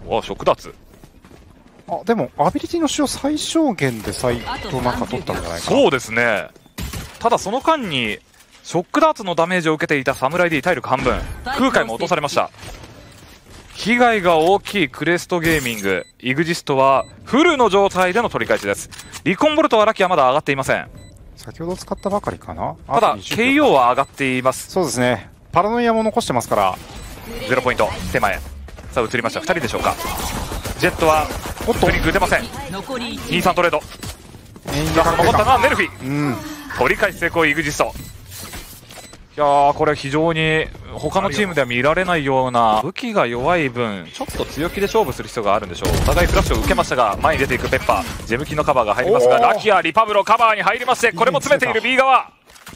わ、ショックダーツ。 あ、でもアビリティの使用最小限でサイトなんか取ったんじゃないかな。 そうですね。ただその間にショックダーツのダメージを受けていたサムライ D 体力半分、空海も落とされました。被害が大きいクレストゲーミング。イグジストはフルの状態での取り返しです。リコンボルトはラキはまだ上がっていません。 先ほど使ったばかりかな。 ただ KO は上がっています。 そうですね。パラノイアも残してますから。 0ポイント手前。さあ移りました。2人でしょうか。ジェットはフリック打てません。23トレード。ラスト残ったのはネルフィ。取り返し成功。イグジスト。いやー、これ非常に他のチームでは見られないような、武器が弱い分ちょっと強気で勝負する必要があるんでしょう。お互いフラッシュを受けましたが、前に出ていくペッパー、ジェムキンのカバーが入りますが、ラキアリパブロカバーに入りまして、これも詰めている B 側。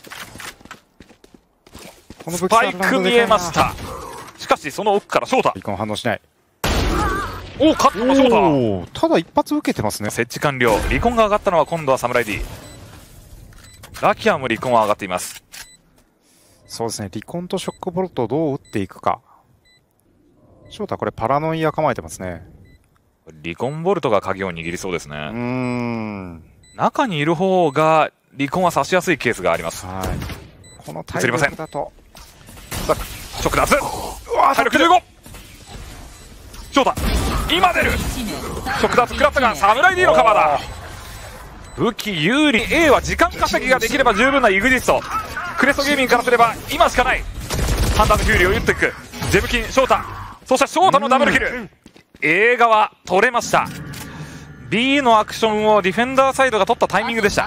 スパイク見えました。しかしその奥から翔太。 リコン反応しない。 おお、勝ったの翔太。 ただ一発受けてますね。 設置完了。リコンが上がったのは今度はサムライ D。ラキアもリコンは上がっています。 そうですね。リコンとショックボルトをどう打っていくか。翔太これパラノイア構えてますね。 リコンボルトが鍵を握りそうですね。中にいる方がリコンは刺しやすいケースがあります。 はい。このタイミングだと。 さあ、ショックダーツ。体力15。翔太今出る。ショックダーツ食らったがサムライ D のカバーだ。武器有利。 A は時間稼ぎができれば十分なイグジスト。クレストゲーミングからすれば今しかない。ハンターのフューリーを打っていくジェムキン翔太。そして翔太のダブルキル。 A 側取れました。 B のアクションをディフェンダーサイドが取ったタイミングでした。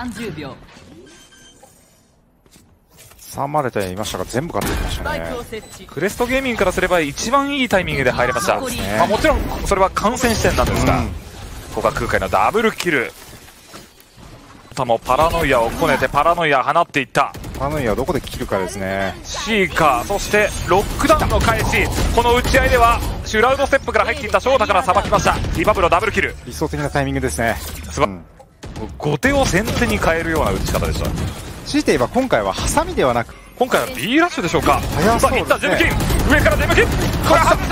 3までと言いましたが全部勝ってきましたね。 クレストゲーミングからすれば一番いいタイミングで入れました。もちろんそれは観戦視点なんですが、ここは空海のダブルキル。もパラノイアをこねてパラノイア放っていった。 パラノイアはどこで切るかですね。 シーカー、そしてロックダウンの返し。この打ち合いではシュラウドステップから入っていった翔太からさばきました。リバブロダブルキル。 理想的なタイミングですね。 後手を先手に変えるような打ち方でした。 強いて言えば今回はハサミではなく、 今回は B ラッシュでしょうか。 早そうですね。 いったジェムキン、上からジェムキン、これ外した。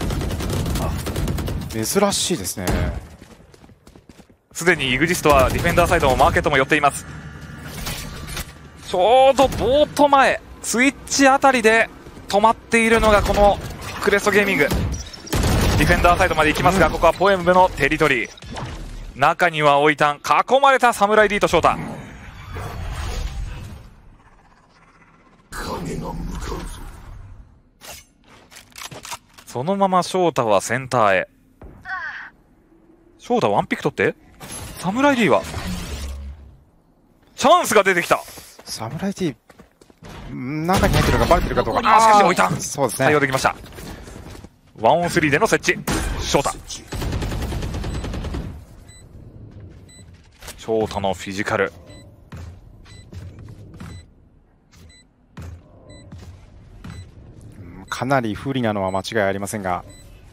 珍しいですね。 すでにイグジストはディフェンダーサイドもマーケットも寄っています。ちょうどボート前スイッチあたりで止まっているのがこのクレストゲーミング。ディフェンダーサイドまで行きますが、ここはポエムのテリトリー。中にはオイタン、囲まれたサムライ D と翔太。そのまま翔太はセンターへ。翔太ワンピック取ってサムライ D はチャンスが出てきた。 サムライ D 中に入ってるのがバレてるかどうか。 しかし置いた。 そうですね。 対応できました。ワンオン3での設置。翔太のフィジカル。 かなり不利なのは間違いありませんが、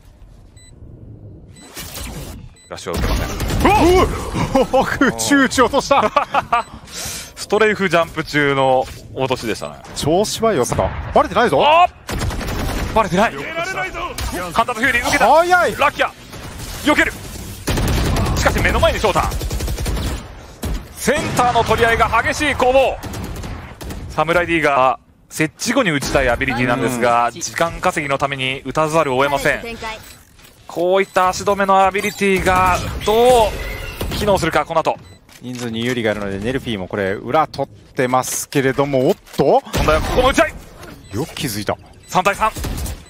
ラッシュは受けません。 空中打ち落としたストレイフジャンプ中の落としでしたね。 調子は良さだ。バレてないぞ。 バレてない。ハンターとフューリー受けた。 早い。 ラキア避ける。しかし目の前に翔太。センターの取り合いが激しい攻防。サムライ D が設置後に打ちたいアビリティなんですが、時間稼ぎのために打たざるを得ません。こういった足止めのアビリティがどう機能するか。この後人数に有利があるのでネルフィーもこれ裏取ってますけれども、おっと今度はここの打ち合い。 よく気づいた。 3対3。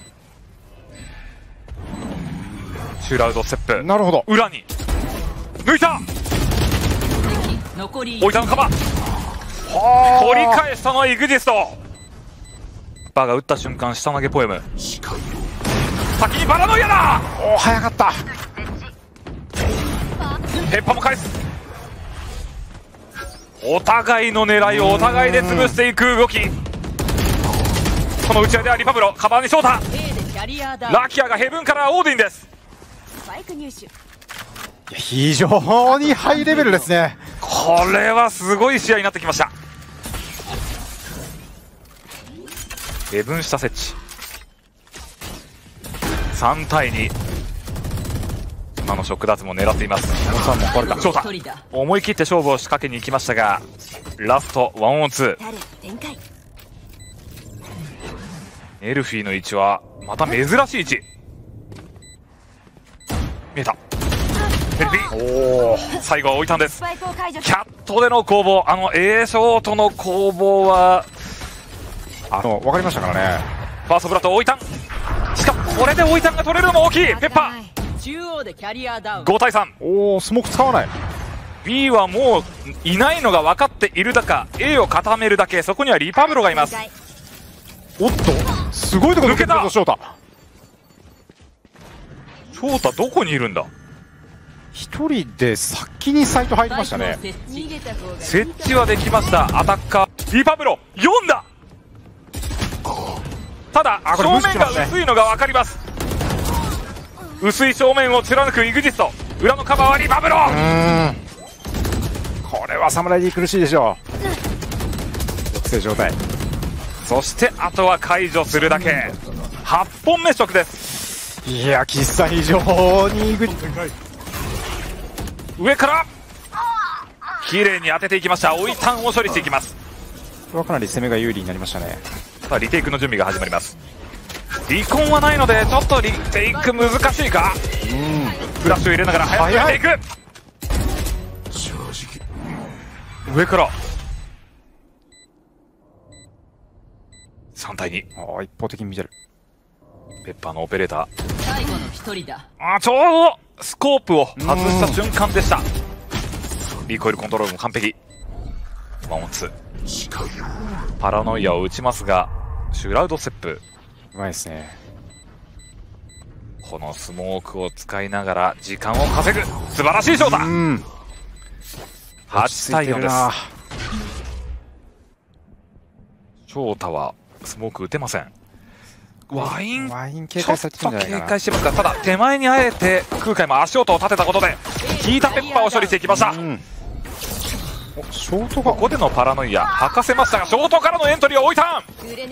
シュラウドステップ。 なるほど。 裏に抜いた。置いたのカバー。取り返したのはイグジスト。バーが打った瞬間下投げポエム。先にパラノイアだ。 おお早かった。 ペッパも返す。お互いの狙いをお互いで潰していく動き。この打ち合いではリパブロカバーに翔太。ラキアがヘブンからオーディンです。 非常にハイレベルですね。 これはすごい試合になってきました。ヘブン下設置。3対2。 今のショック脱も狙っています。 さんも壊れた。 翔太思い切って勝負を仕掛けに行きましたが、ラスト 1on2。エルフィーの位置はまた珍しい位置。見えた。エルフィー、最後は置いたんです。キャットでの攻防、A ショートの攻防は分かりましたからね。 ファーストブラッド置いたん。しかもこれで置いたんが取れるのも大きい。ペッパ 5 対3。 おお、スモーク使わない。 B はもういないのが分かっているだか、 A を固めるだけ。そこにはリパブロがいます。 おっと、すごいところ抜けた。翔太どこにいるんだ。 一人で先にサイト入りましたね。 設置はできました。アタッカーリパブロ読んだ。ただ正面が薄いのが分かります。薄い正面を貫くイグジスト。裏のカバーはリパブロ。 これはサムライ D 苦しいでしょう。抑制状態。 そしてあとは解除するだけ。8本目食です。 いや、喫茶非常に上から綺麗に当てていきました。追いタンを処理していきます。 これはかなり攻めが有利になりましたね。 さあリテイクの準備が始まります。離婚はないのでちょっとリテイク難しいか。フラッシュを入れながら早くリテイク。上から3対2。 一方的に見てる。 ペッパーのオペレーター、 最後の一人だ。 ちょうどスコープを外した瞬間でした。リコイルコントロールも完璧。1on2。パラノイアを打ちますが、シュラウドステップうまいですね。 このスモークを使いながら時間を稼ぐ素晴らしいショーだ。8対4です。翔太はスモーク打てません。ワイン警戒されてるんじゃないかな。 警戒してますが、ただ手前にあえて空海も足音を立てたことで効いたペッパーを処理していきました。 ショートがここでのパラノイア吐かせましたが、ショートからのエントリーを置いた。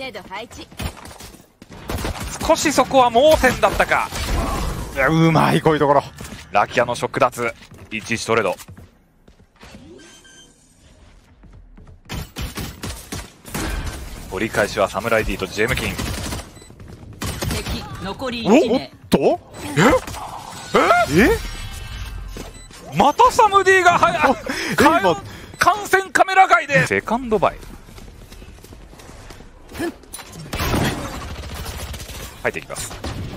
少しそこは盲点だったか。 いや、うまい、こういうところ。 ラキアのショック脱11トレード。折り返しはサムライ D とジェムキン。 敵残り1名。 またサム D が観戦カメラ外でセカンドバイ入っていきます。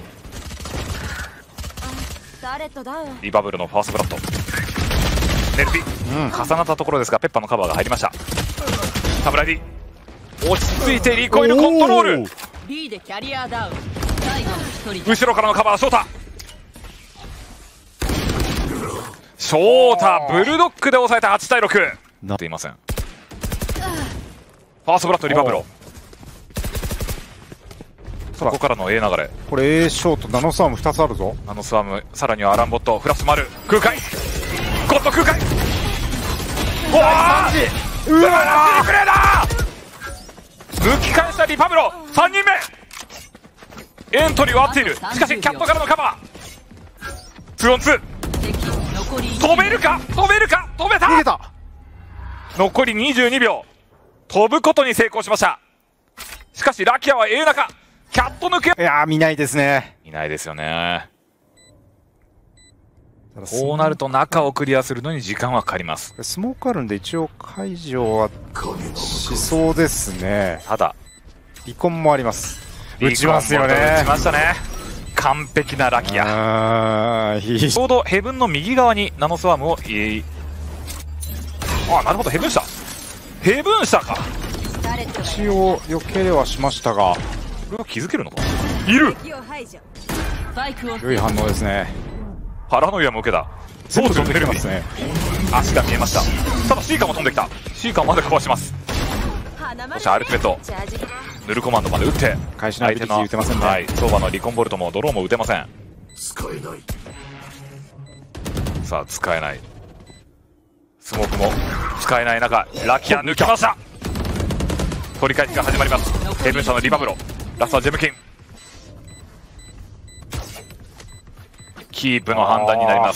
リバブルのファーストブラッドネルピ、重なったところですがペッパーのカバーが入りました。サムライ D 落ち着いてリコイルコントロール。 B でキャリアダウン。最後の一人。 後ろからのカバー翔太。翔太ブルドッグで抑えた。8対6なっていません。ファーストブラッドリバブロ。そこからの A 流れ。 これ A ショートナノスワーム2つあるぞ。 ナノスワーム、さらにはアランボット、フラッシュもある。空海ゴッド空海。うわー、うわー、プレーだ。抜き返したリパブロ。3人目エントリーは合っている。しかしキャットからのカバー 2on2。飛べるか飛べるか飛べた。 逃げた。 残り22秒。飛ぶことに成功しました。しかしラキアは A 中。キャット抜け。 いやー、見ないですね。 いないですよね。こうなると中をクリアするのに時間はかかります。 スモークあるんで一応解除はしそうですね。 ただ離婚もあります。打ちますよね。 打ちましたね。完璧なラキア。ちょうどヘブンの右側にナノスワームをなるほど、ヘブン下か。 一応避けれはしましたが、 これは気づけるのか。いる。 良い反応ですね。 パラノイアも受けた。 全部飛んできますね。 足が見えました。ただシーカーも飛んできた。シーカーまでカバーします。そしてアルティメットヌルコマンドまで打って返しのアビリティ打てませんね。 相場のリコンボルトもドローも打てません。さあ使えない。スモークも使えない中、ラキア抜きました。取り返しが始まります。ヘブン社のリバブロ、ラストはジェムキン。 キープの判断になります。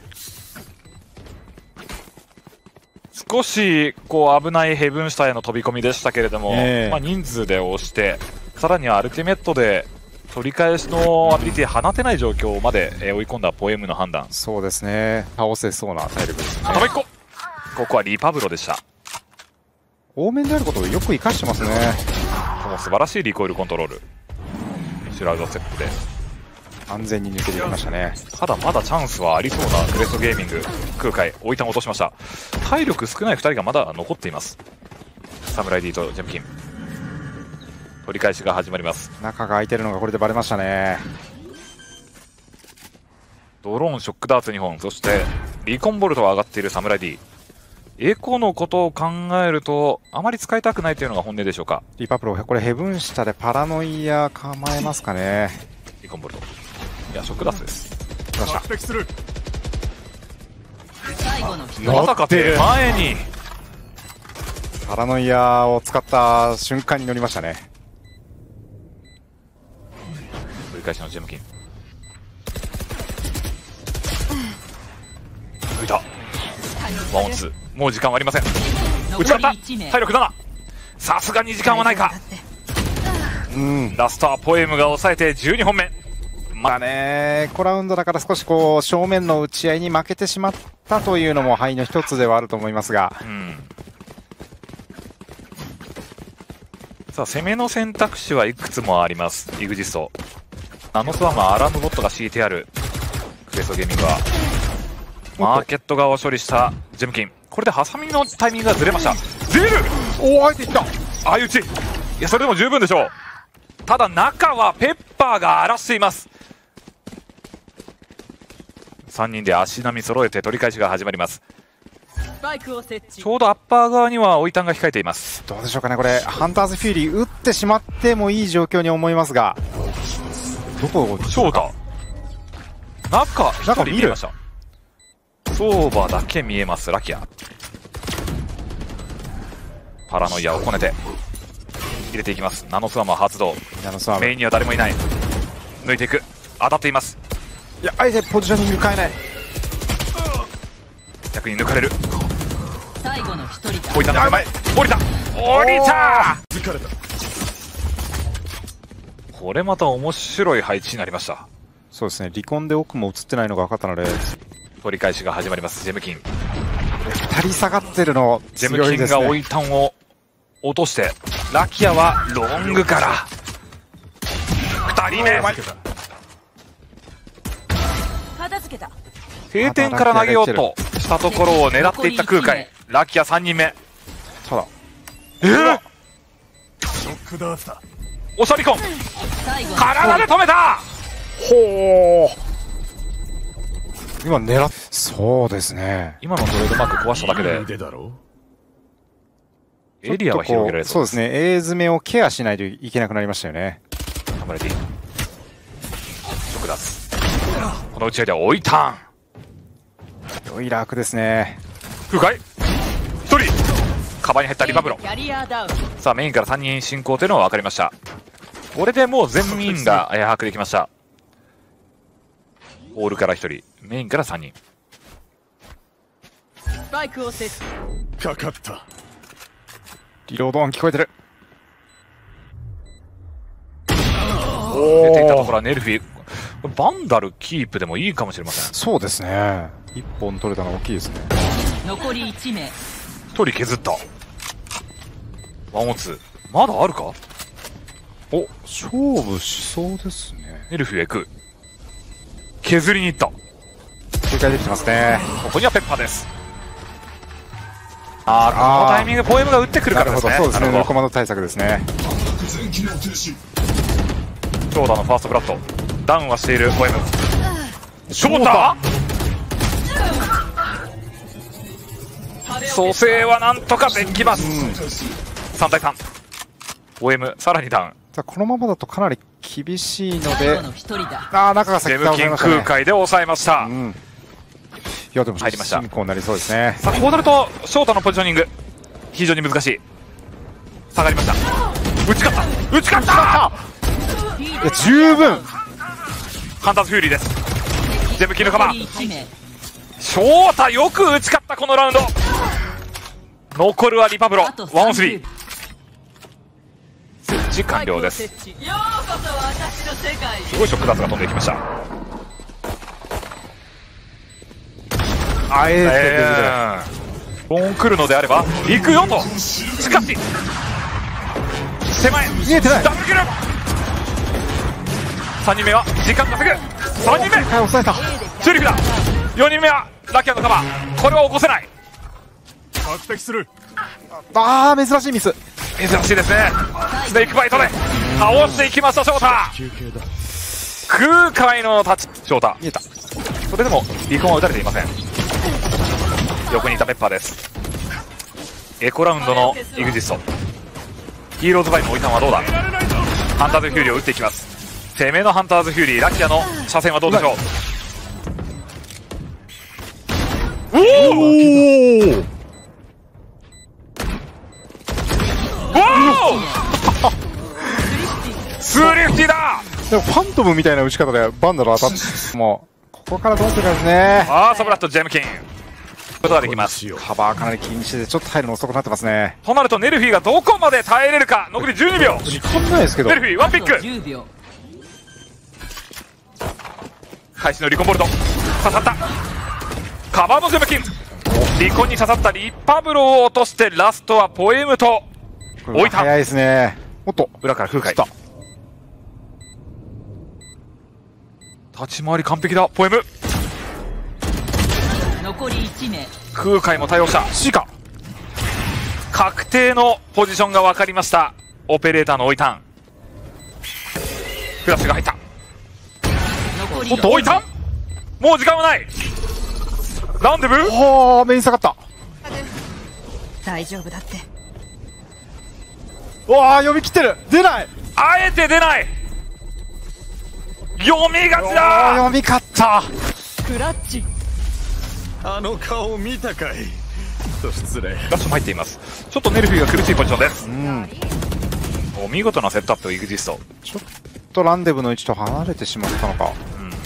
少しこう危ないヘブン下への飛び込みでしたけれども、人数で押して、さらにはアルティメットで取り返しのアビリティ放てない状況まで追い込んだポエムの判断。 そうですね、倒せそうな体力ですね。 あともう一個、ここはリパブロでした。 多面であることをよく生かしてますね。 この素晴らしいリコイルコントロール、シュラウドステップで安全に抜けていきましたね。 ただまだチャンスはありそうなクレストゲーミング。空海追いたん落としました。体力少ない2人がまだ残っています。サムライ D とジェムキン、取り返しが始まります。 中が空いてるのがこれでバレましたね。 ドローンショックダーツ2本、そしてリコンボルトは上がっているサムライ D。エコのことを考えるとあまり使いたくないというのが本音でしょうか。 リパプロ、これヘブン下でパラノイア構えますかね。 リコンボルト、いやショックダーツです。 来ました。 最後の一人。 まさか手前にパラノイアを使った瞬間に乗りましたね。 繰り返しのジェムキン、抜いた。ワンオンツー、もう時間はありません。打ち勝った。体力7、さすがに時間はないか。ラストはポエムが抑えて12本目。 まあね、コラウンドだから少しこう正面の打ち合いに負けてしまったというのも敗の一つではあると思いますが、さあ攻めの選択肢はいくつもあります。イグジスト、ナノスワーマー、アラームボットが敷いてあるクレストゲーミングはマーケット側を処理したジェムキン。これでハサミのタイミングがずれました。出る、 おお、入っていった。 相打ち、いやそれでも十分でしょう。ただ中はペッパーが荒らしています。3人で足並み揃えて取り返しが始まります。 スパイクを設置。 ちょうどアッパー側には追いタンが控えています。 どうでしょうかね、これハンターズフューリー打ってしまってもいい状況に思いますが、どこを翔太、中1人見えました。ソーバーだけ見えます。ラキア、パラノイアをこねて入れていきます。ナノスワーマー発動。メインには誰もいない。抜いていく、当たっています。 いや、あえてポジショニング変えない。 逆に抜かれる。 最後の一人だ。 降りたの手前、降りた、降りた。これまた面白い配置になりました。 そうですね、リコンで奥も映ってないのが分かったので取り返しが始まります。ジェムキン、 2人下がってるのジェムキンが追いタンを落として、ラキアはロングから2人目、 片付けた。 定点から投げようとしたところを狙っていった空海。ラキア3人目。 ただオシャリコン、体で止めた。 ほう、今狙っ、そうですね、 今のトレードマーク壊しただけでエリアは広げられそうです。 そうですね、A 詰めをケアしないといけなくなりましたよね。 サムライ D、直脱、この打ち合いでは追いターン。 良いラークですね。 空海1人カバーに入ったリパブロ。 キャリアダウン。 さあメインから3人進行というのは分かりました。これでもう全員が把握できました。ホールから1人、メインから3人。 スパイクを設置。 かかった。 リロード音聞こえてる。 出ていたところはネルフィ、バンダルキープでもいいかもしれません。 そうですね、1本取れたの大きいですね。 残り1名。 1人削った。ワンオンツー、まだあるか。 お、勝負しそうですね。 ネルフィへ行く、削りに行った。 警戒できてますね。 ここにはペッパーです。このタイミングポエムが打ってくるからですね。 そうですね、ノルコマンド対策ですね。 長打のファーストブラッド、ダウンはしているポエム。ショータ蘇生はなんとかできます。3対3、ポエムさらにダウン。 このままだとかなり厳しいの最で、 後の一人だ。 中が先ジェムキン空海で抑えました。 いやでも入りました。 進行になりそうですね。 さあこうなるとショートのポジショニング非常に難しい。下がりました。打ち勝った、打ち勝った。 いや十分。 ハンターズフューリーです。 全部キルカバー。 残り1名。 翔太よく打ち勝ったこのラウンド。残るはリパブロあと 1オン3。 30 設置完了です。 ようこそ私の世界すごいショックダーツが飛んでいきました。 あローン来るのであれば行くよと。しかし手前見えてない。 ダブルキル。3人目は時間稼ぐ。3人目はい、抑えた。 チューリフだ。4人目はラキアのカバー。これは起こせない。 あー、珍しいミス。 珍しいですね。スネークバイトで倒していきました翔太。空海の立ち翔太見えた。 それでも離婚は打たれていません。横にいたペッパーです。エコラウンドのイグジスト。ヒーローズバイのおいたんはどうだ。ハンターズフューリーを打っていきます。攻めのハンターズフューリー。ラキアの車線はどうでしょう。おおスリフティだ。 でもファントムみたいな打ち方でバンダル当たってもうここからどうするかですね。 サブラットジェムキンことができます。 カバーかなり気にしててちょっと入るの遅くなってますね。 となるとネルフィがどこまで耐えれるか。残り12秒。 時間ないですけどネルフィワンピック。 10秒。 開始のリコンボルト刺さった。カバーのジェムキン。リコンに刺さったリパブロを落としてラストはポエムと置いた。 早いですね。おっと裏から空海。 来た。 立ち回り完璧だ。ポエム。 残り1名。 空海も対応した。 C か。 確定のポジションが分かりました。オペレーターのオイタン。フラッシュが入った。 残りおっとオイタン。もう時間はない。ランデブー。 おー、メイン下がった。 大丈夫だって。 うわー、読み切ってる。出ない。 あえて出ない。読みがちあー、 だ。 読み勝った。 クラッチ。 あの顔見たかいと失礼。 ラッシュも入っています。ちょっとネルフィが苦しいポジションです。 うん。 お見事なセットアップイグジスト。 ちょっとランデブの位置と離れてしまったのか。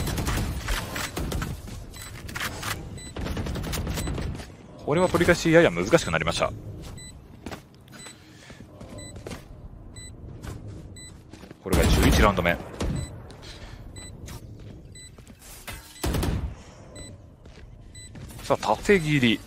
これは取り返しやや難しくなりました。これが11ラウンド目。さあ縦切り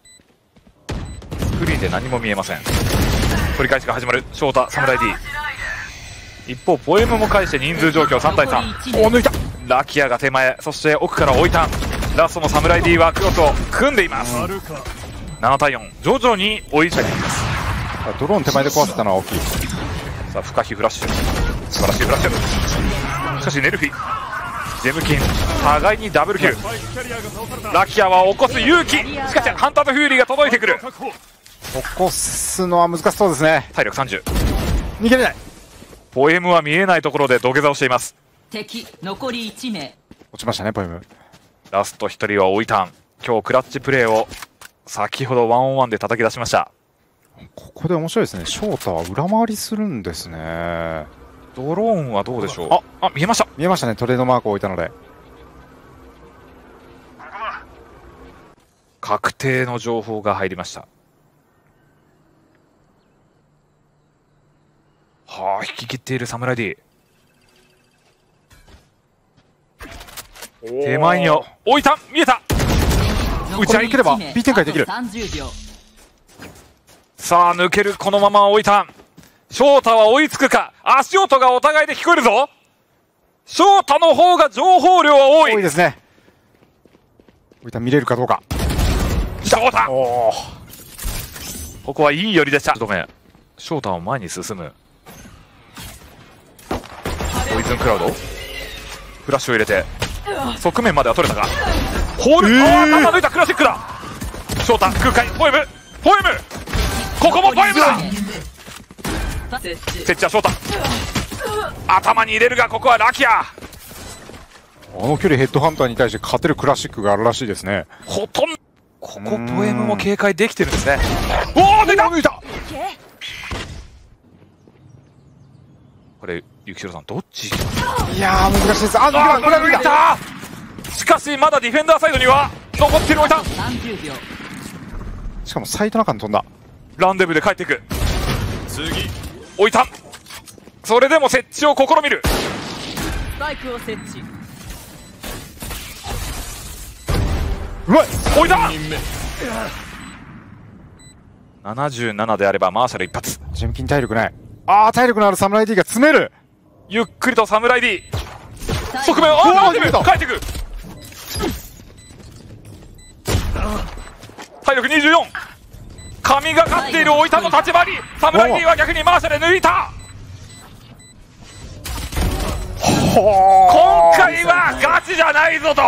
スクリーンで何も見えません。取り返しが始まる。翔太サムライ D。 一方ポエムも返して人数状況3対3。 お、抜いた。 ラキアが手前、そして奥から置いた。ラストのサムライ D はクロスを組んでいます。7対4、徐々に追いついています。 ドローン手前で壊せたのは大きい。 さあ不可避フラッシュ、素晴らしいフラッシュ。しかしネルフィジェムキン互いにダブルキル。ラキアは起こす勇気。しかしハンターとフューリーが届いてくる。 起こすのは難しそうですね。 体力30。 逃げれない。 ポエムは見えないところで土下座をしています。 敵残り1名。 落ちましたね、ポエム。 ラスト1人はオイタン。今日クラッチプレーを先ほど1-on-1で叩き出しました。 ここで面白いですね。翔太は裏回りするんですね。 ドローンはどうでしょう。あ、見えました。 見えましたね、トレードマークを置いたので。 確定の情報が入りました。はあ、引き切っているサムライ D。 手前に置いた。見えた。打ち合いこれ抜ければ B 展開できる。 30秒。 さあ抜ける。このまま置いた。翔太は追いつくか。足音がお互いで聞こえるぞ。翔太の方が情報量は多い。 多いですね。置いた見れるかどうか。 翔太、 おー、 ここはいい寄りでした。ごめん。翔太は前に進む。ポイズンクラウドフラッシュを入れて側面までは取れたか。ホール、頭抜いた。クラシックだ。翔太空海ポエムポエム。ここもポエムだ。設置は翔太。頭に入れるがここはラキア。 あの距離ヘッドハンターに対して勝てるクラシックがあるらしいですね。 ほとんどここポエムも警戒できてるんですね。おお出た。 抜いた。これ、ゆきしろさん、どっち？ いやー、難しいです。あ、これは抜いた。 しかしまだディフェンダーサイドには残ってる置いた。 30秒。 しかもサイト中に飛んだ。 ランデブーで帰っていく。 次置いた。それでも設置を試みる。 スパイクを設置。 うまい。 置いた。 人目 77であればマーシャル一発。 ジェムキン体力ない。ああ、体力のあるサムライ D が詰める。 ゆっくりとサムライ D 側面をランデブー帰っていく。体力24。神がかっている置いたの立ち回り。サムライ D は逆にマーシャル抜いた。今回はガチじゃないぞと。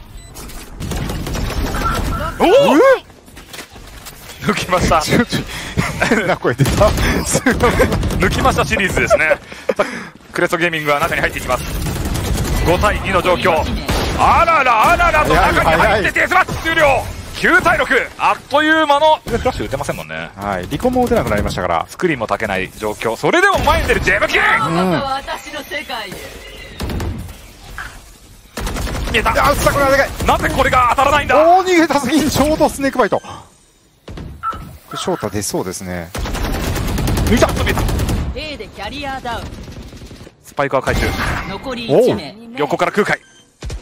おお抜きました。 ちょっと変な声出た。すごい。 抜きましたシリーズですね。さあクレストゲーミングは中に入っていきます。5対2の状況。あららあららと中に入ってデスマッチ終了。9対6。あっという間のフラッシュ打てませんもんね。 はい、リコも打てなくなりましたから。 スクリーンも炊けない状況。それでも前に出るジェムキン。 私の世界へ。 見えた。 あ、さこれはでかい。 なぜこれが当たらないんだ。 おお、逃げた先にちょうどスネークバイト。これ翔太出そうですね。 抜いた。見えた。 A でキャリアダウン。 スパイクは回収。 残り1名。 横から空海。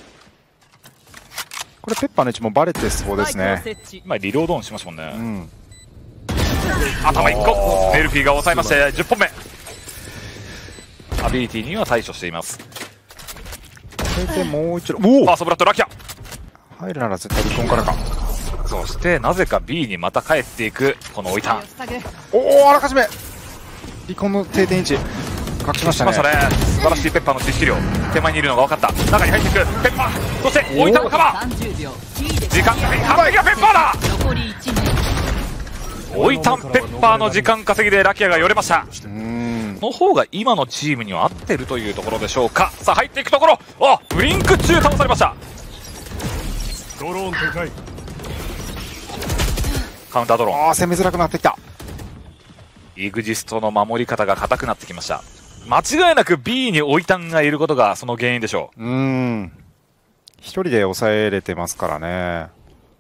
これペッパーの位置もバレてそうですね。 今リロードオンしましたもんね。 うん。 頭1個。メルフィーが抑えまして10本目。アビリティには対処しています。 それでもう一度。 ファーストブラッドラキャ。 入るなら絶対リコンからか。 そしてなぜか B にまた帰っていくこの置いた。 おお、あらかじめリコンの定点位置隠しましたね。 素晴らしいペッパーの知識量。手前にいるのが分かった。中に入っていくペッパー。そして置いたのカバー。 30秒。 時間稼ぎ完璧なペッパーだ。 残り1名。 置いたんペッパーの時間稼ぎでラキアが寄れました。 うんの方が今のチームには合ってるというところでしょうか。さあ入っていくところ。あ、ブリンク中倒されました。 ドローンでかいカウンタードローン。 ああ、攻めづらくなってきた。 イグジストの守り方が硬くなってきました。間違いなく B に置いたんがいることがその原因でしょう。 一人で抑えれてますからね。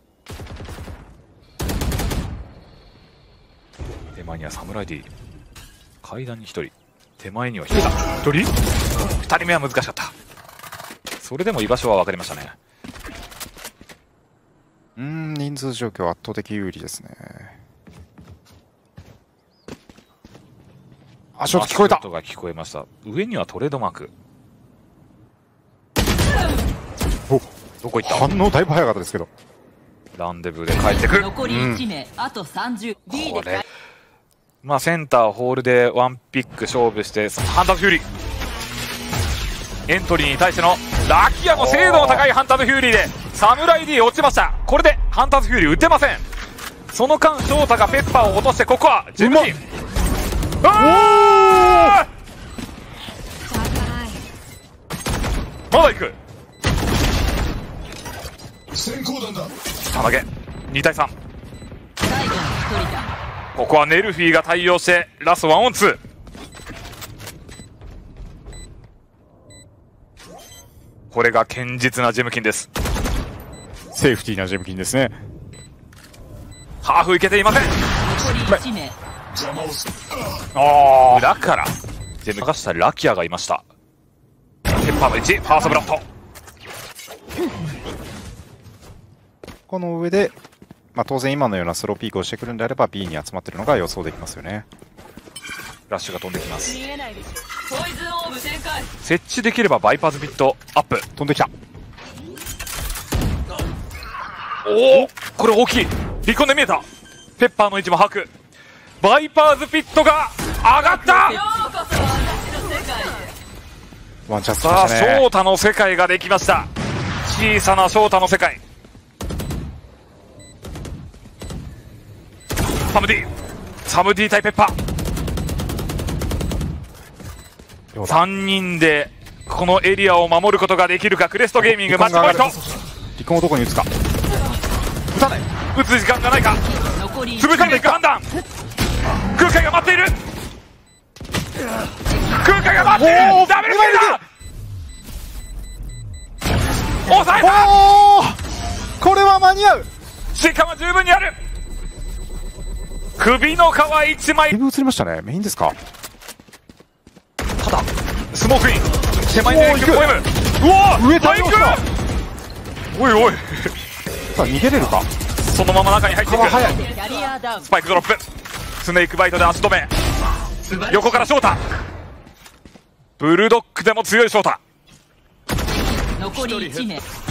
手前にはサムライ D。階段に1人。手前には1人。1人 ?2 人目は難しかった。それでも居場所は分かりましたね。 人数状況圧倒的有利ですね。足音聞こえた。 足音が聞こえました。上にはトレードマーク。 お、 どこ行った。 反応だいぶ早かったですけど。 ランデブーで帰ってくる。 残り1名。あと30。B でこれまあセンターホールでワンピック勝負して、ハンターズフューリーエントリーに対してのラキアの精度の高いハンターズフューリーでサムライ D 落ちました。これでハンターズフューリー打てません。その間翔太がペッパーを落として、ここはジェムキン。ああまだ行く。 先行弾だ。 球投げ2対3。 最後の1人だ。 ここはネルフィーが対応してラスト1オン2。これが堅実なジェムキンです。 セーフティーなジェムキンですね。 ハーフいけていません。 残り1名。 裏からジェムがしたラキアがいました。ペッパーの1、ファーストブラッド。 この上で、まあ、当然今のようなスローピークをしてくるんであれば B に集まってるのが予想できますよね。 ラッシュが飛んできます。 見えないでしょ。ポイズンオーブ展開。 設置できればバイパーズビットアップ。 飛んできた。 おお、これ大きい。リコンで見えた。ペッパーの位置も把握。バイパーズピットが上がった。 ようこそ私の世界へ。 ワンチャンスさあましたね。 翔太の世界ができました。小さな翔太の世界。サム D 対ペッパー。3人でこのエリアを守ることができるか。クレストゲーミングマッチポイント。 リコンをどこに打つか。 打たない。打つ時間がないか。 残り潰されていく判断。空海が待っている。空海が待っている。ダブルキルだ。 抑えた。 おお、これは間に合う。 時間は十分にある。首の皮1枚。 だいぶ映りましたね。メインですか。 ただスモークイン手前に行くポエム。うわ上バイク。おいおい、 さあ逃げれるか。 そのまま中に入っていく。 早い。 キャリアダウン。 スパイクドロップ、スネークバイトで足止め。横から翔太、ブルドッグでも強い翔太。 残り1名。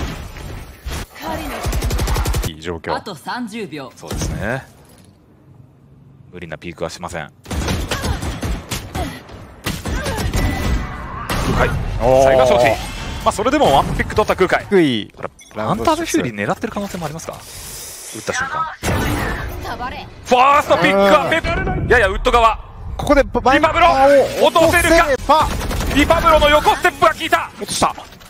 いい状況あ。と30秒。 そうですね。無理なピークはしません。 はい、 おー最後は承知。まあそれでもワンピック取った空海。 低い。 これハンターズフューリー狙ってる可能性もありますか。打った瞬間。 ファーストピックはペッ、ややウッド側。 ここでバリパブロ落とせるか。 パリパブロの横ステップが効いた。 落とした。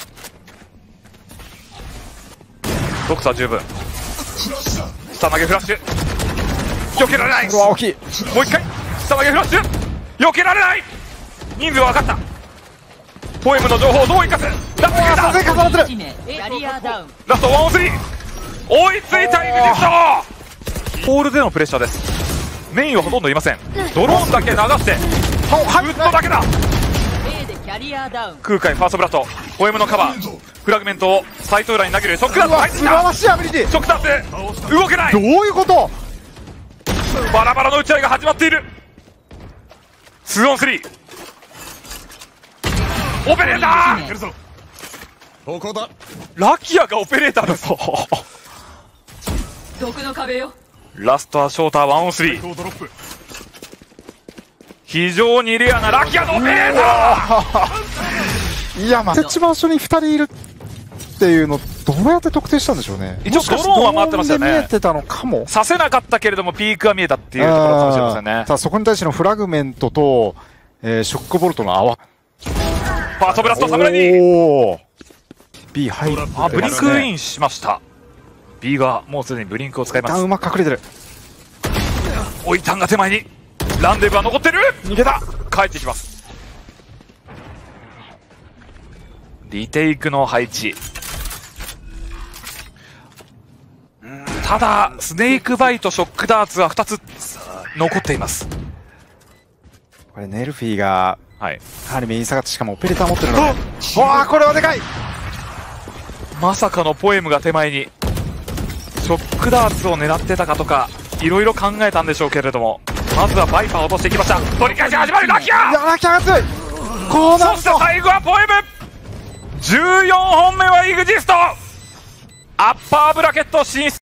ドクター十分。下投げフラッシュ避けられない。 これは大きい。 もう一回下投げフラッシュ避けられない。人数は分かった。ポエムの情報をどう生かす。ラスト決めた。 さすが重なってる。 1名。キャリアダウン。 ラスト1-3追いついたイグジスト。 ホールでのプレッシャーです。メインはほとんどいません。 ドローンだけ流してウッドだけだ。 A でキャリアダウン。 空海ファーストブラストポエムのカバーフラグメントをサイト裏に投げる。ショックダーツ入ってきた。 素晴らしいアビリティ。 ショックダーツ動けない。 どういうこと。 バラバラの打ち合いが始まっている。 2-on-3 オペレーター。 ここだ。 ラキアがオペレーターです毒の壁よ。 ラストはショーター 1-on-3 非常にレアなラキアのオペレーター。 いや、まあ設置場所に2人いるっていうのどうやって特定したんでしょうね。 一応ドローンは回ってましたよね。 ドローンで見えてたのかも。 させなかったけれどもピークは見えたっていうところかもしれませんね。 ただそこに対してのフラグメントと、ショックボルトの泡。 ファーストブラスト侍におお。B 入る。 あ、ブリンクインしました。B がもうすでにブリンクを使います。 うまく隠れてる。 おいたんが手前にランデブは残ってる。 逃げた。 帰ってきます。 リテイクの配置。ただスネークバイトショックダーツは2つ残っています。 これネルフィーがはい。 かなりメイン下がって、しかもオペレーター持ってるので、わあこれはでかい。 まさかのポエムが手前にショックダーツを狙ってたかとかいろいろ考えたんでしょうけれども、まずはバイパーを落としてきました。 取り返し始まるラキいやア。 ラキャが強い。こうなそしてると最後はポエム。14本目はイグジスト。アッパーブラケット進出。